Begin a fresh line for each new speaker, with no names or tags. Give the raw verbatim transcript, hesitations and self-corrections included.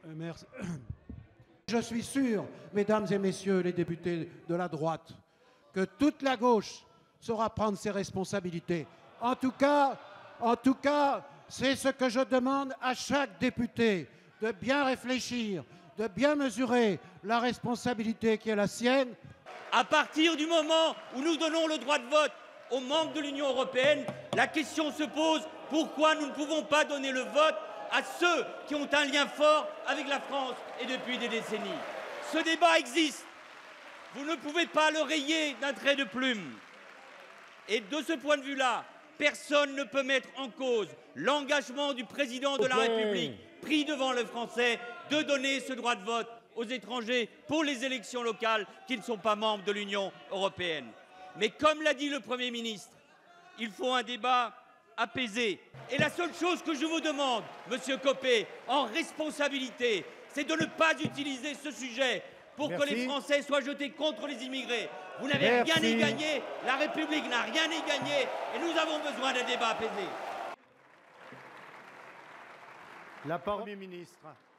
Merci. Je suis sûr, mesdames et messieurs les députés de la droite, que toute la gauche saura prendre ses responsabilités. En tout cas, en tout cas, c'est ce que je demande à chaque député, de bien réfléchir, de bien mesurer la responsabilité qui est la sienne.
À partir du moment où nous donnons le droit de vote aux membres de l'Union européenne, la question se pose, pourquoi nous ne pouvons pas donner le vote à ceux qui ont un lien fort avec la France et depuis des décennies? Ce débat existe. Vous ne pouvez pas le rayer d'un trait de plume. Et de ce point de vue-là, personne ne peut mettre en cause l'engagement du président de la République, pris devant les Français, de donner ce droit de vote aux étrangers pour les élections locales qui ne sont pas membres de l'Union européenne. Mais comme l'a dit le Premier ministre, il faut un débat apaisé. Et la seule chose que je vous demande, Monsieur Copé, en responsabilité, c'est de ne pas utiliser ce sujet pour
Merci.
que les Français soient jetés contre les immigrés. Vous n'avez
Merci.
rien y gagné, la République n'a rien y gagné, et nous avons besoin d'un débat apaisé.
La parole au Premier ministre.